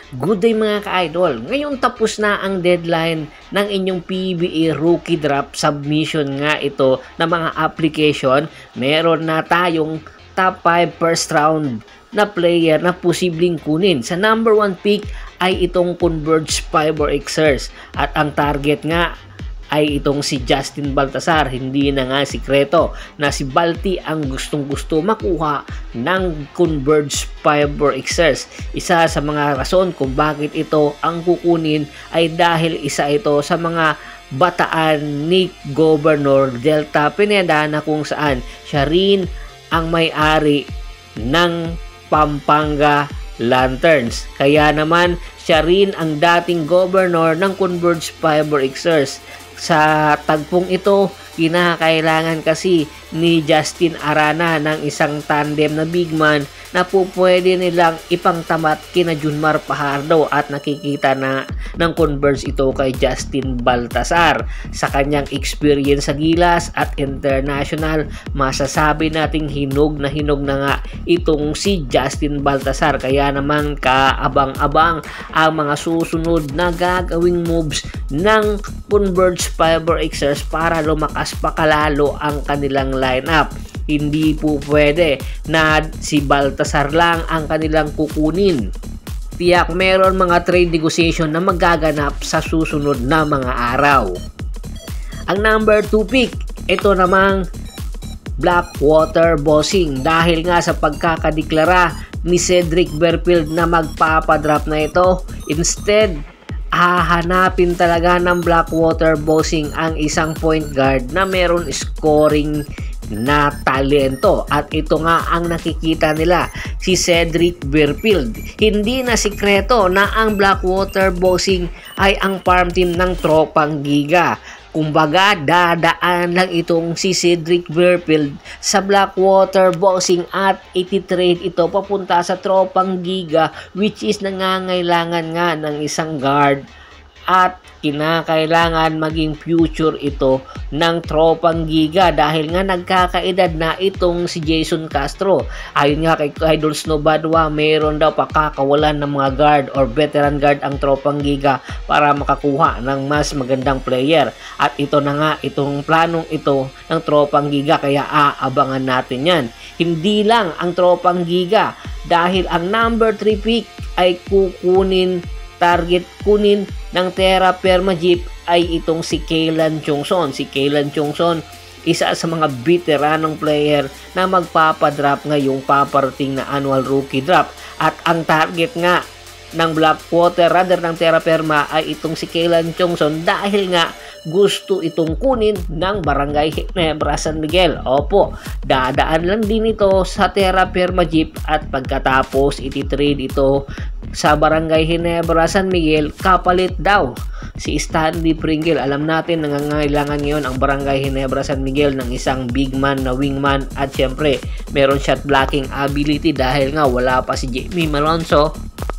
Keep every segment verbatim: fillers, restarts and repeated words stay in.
Good day mga ka-idol. Ngayon tapos na ang deadline ng inyong P B A Rookie Draft submission nga ito na mga application. Meron na tayong top five first round na player na posibleng kunin. Sa number one pick ay itong Converge Fiber Xers at ang target nga ay itong si Justin Baltasar. Hindi na nga sikreto na si Balti ang gustong gusto makuha ng Converge Fiber Xers. Isa sa mga rason kung bakit ito ang kukunin ay dahil isa ito sa mga bataan ni Governor Delta Pineda na kung saan siya rin ang may-ari ng Pampanga Lanterns. Kaya naman siya rin ang dating governor ng Converge Fiber Xers. Sa tagpong ito, kinakailangan kasi ni Justin Arana ng isang tandem na big man na po pwede nilang ipangtamat kina Junmar Pajardo at nakikita na ng Converge ito kay Justin Baltasar. Sa kanyang experience sa Gilas at international, masasabi nating hinog na hinog na nga itong si Justin Baltasar. Kaya naman kaabang-abang ang mga susunod na gagawing moves ng Converge Fiber Xers para lumakas pa kalalo ang kanilang lineup. Hindi po pwede na si Baltasar lang ang kanilang kukunin. Tiyak meron mga trade negotiation na magaganap sa susunod na mga araw. Ang number two pick, ito namang Blackwater Bossing dahil nga sa pagkakadeklara ni Cedric Berfield na magpapadrap na ito. Instead, hahanapin talaga ng Blackwater Bossing ang isang point guard na meron scoring na talento at ito nga ang nakikita nila, si Cedric Berfield. Hindi na sikreto na ang Blackwater Bossing ay ang farm team ng Tropang Giga. Kumbaga, dadaan lang itong si Cedric Berfield sa Blackwater Bossing at iti-trade ito papunta sa Tropang Giga, which is nangangailangan nga ng isang guard at kinakailangan maging future ito ng Tropang Giga dahil nga nagkakaedad na itong si Jason Castro. Ayon nga kay Idol Snowbadwa, mayroon daw pakakawalan ng mga guard or veteran guard ang Tropang Giga para makakuha ng mas magandang player. At ito na nga itong planong ito ng Tropang Giga, kaya aabangan natin yan. Hindi lang ang Tropang Giga dahil ang number three pick ay kukunin target kunin ng Terra Perma Jeep ay itong si Kaylan Chongson. Si Kaylan Chongson, isa sa mga veteranong player na magpapadrap ngayong paparating na annual rookie draft. At ang target nga ng Blackwater, rather ng Terra Perma, ay itong si Kaylan Chongson dahil nga gusto itong kunin ng Barangay Ginebra San Miguel. Opo, dadaan lang din ito sa Terra Perma Jeep at pagkatapos iti-trade ito sa Barangay Ginebra San Miguel, kapalit daw si Stanley Pringle. Alam natin nangangailangan ngayon ang Barangay Ginebra San Miguel ng isang big man na wingman at syempre meron shot blocking ability dahil nga wala pa si Jamie Malonzo,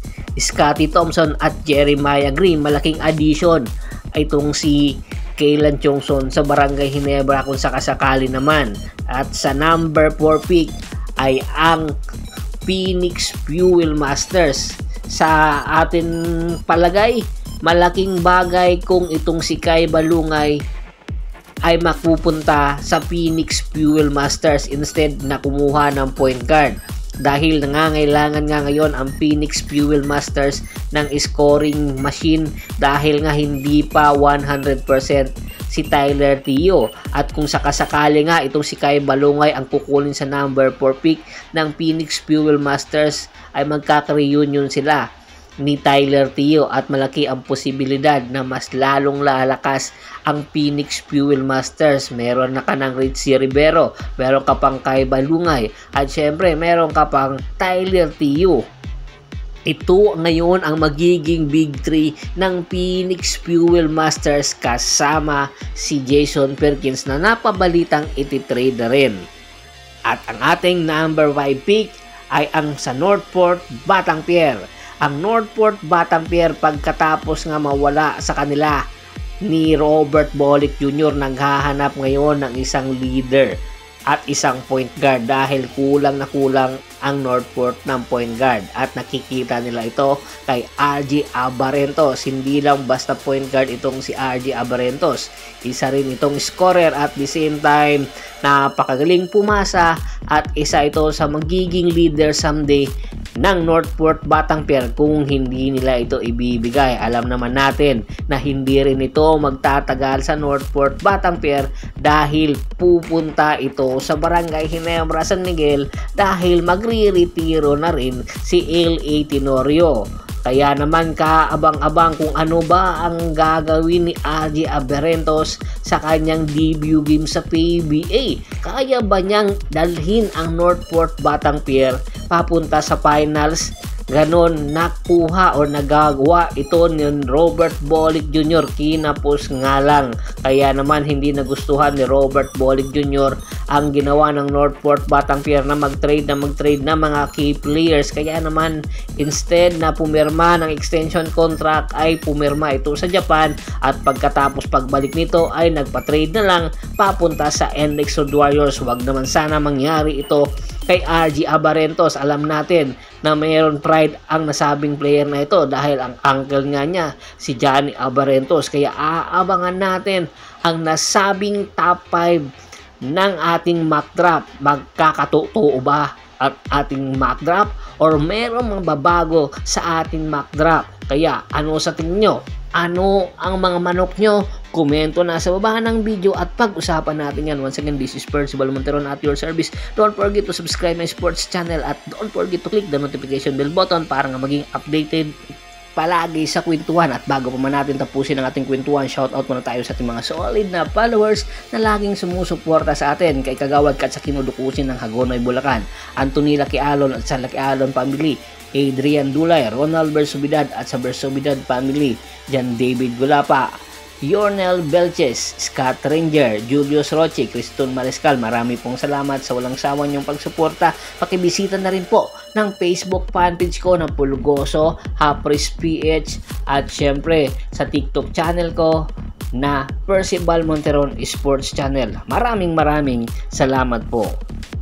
Scotty Thompson at Jeremiah Green. Malaking addition ay itong si Kaylan Chongson sa Barangay Ginebra kung sakasakali naman. At sa number four pick ay ang Phoenix Fuel Masters. Sa atin palagay, malaking bagay kung itong si Kai Balungay ay mapupunta sa Phoenix Fuel Masters instead na kumuha ng point guard. Dahil nangangailangan nga ngayon ang Phoenix Fuel Masters ng scoring machine dahil nga hindi pa one hundred percent si Tyler Tio. At kung sakasakali nga itong si Kai Balungay ang kukunin sa number four pick ng Phoenix Fuel Masters ay magkaka-reunion sila ni Tyler Tio at malaki ang posibilidad na mas lalong lalakas ang Phoenix Fuel Masters. Meron na ka ng Richie Rivero, meron ka pang Kai Balungay at syempre meron ka pang Tyler Tio. Ito ngayon ang magiging big three ng Phoenix Fuel Masters kasama si Jason Perkins na napabalitang iti-trade na rin. At ang ating number five pick ay ang sa Northport Batanguer. Ang Northport Batanguer pagkatapos nga mawala sa kanila ni Robert Bolick Junior naghahanap ngayon ng isang leader. at isang point guard dahil kulang na kulang ang Northport ng point guard at nakikita nila ito kay R J Abarentos. Hindi lang basta point guard itong si R J Abarentos, isa rin itong scorer at the same time napakagaling pumasa at isa ito sa magiging leader someday ng Northport Batangpier kung hindi nila ito ibibigay. Alam naman natin na hindi rin ito magtatagal sa Northport Batangpier dahil pupunta ito sa Barangay Ginebra San Miguel dahil magre-retiro na rin si L A Tenorio. Kaya naman kaabang-abang kung ano ba ang gagawin ni R J Abarentos sa kanyang debut game sa P B A. Kaya ba niyang dalhin ang Northport Batangpier papunta sa finals? Ganon nakuha o nagagawa ito ni Robert Bolick Junior Kinapos nga lang. Kaya naman hindi nagustuhan ni Robert Bolick Junior ang ginawa ng Northport Batangpier na mag-trade na mag-trade na mga key players. Kaya naman instead na pumirma ng extension contract ay pumirma ito sa Japan at pagkatapos pagbalik nito ay nagpa-trade na lang papunta sa N X Road Warriors. Wag naman sana mangyari ito kay R J Abarentos. Alam natin na mayroon pride ang nasabing player na ito dahil ang uncle nga niya si Johnny Abarentos. Kaya aabangan natin ang nasabing top five ng ating mock draft. Magkakatotoo ba ang ating mock draft or mayroong mga babago sa ating mock draft? Kaya ano sa tingin nyo? Ano ang mga manok nyo? Komento na sa baba ng video at pag-usapan natin yan. Once again, this is Percival Monteron at your service. Don't forget to subscribe my sports channel at don't forget to click the notification bell button para nga maging updated palagi sa kwentuhan. At bago pa man natin tapusin ang ating kwentuhan, shoutout muna tayo sa ating mga solid na followers na laging sumusuporta sa atin. Kay Kagawad Kat sa Kinudukusin ng Hagonoy, Bulacan, Anthony Laquialon at sa Laquialon family, Adrian Dulay, Ronald Bersubidad at sa Bersubidad family, Jan David Gulapa, Yornel Belches, Scott Ranger, Julius Roche, Criston Mariscal. Marami pong salamat sa walang sawa niyong pagsuporta. Pakibisita na rin po ng Facebook fanpage ko na Pulgoso Hapris P H at syempre sa TikTok channel ko na Percival Monteron Sports Channel. Maraming maraming salamat po.